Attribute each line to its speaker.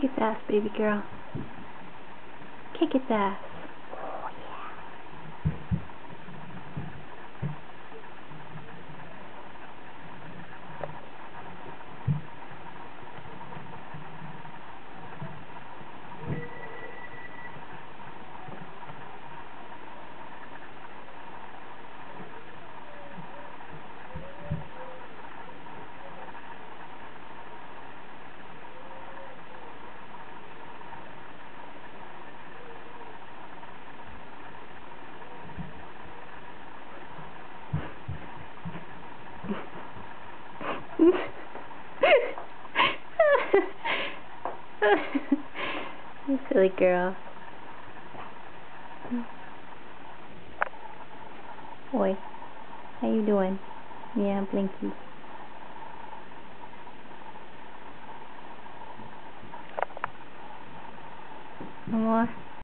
Speaker 1: it fast, baby girl. Kick it fast. You silly girl. Oi, how you doing? Yeah, Blinky. No more?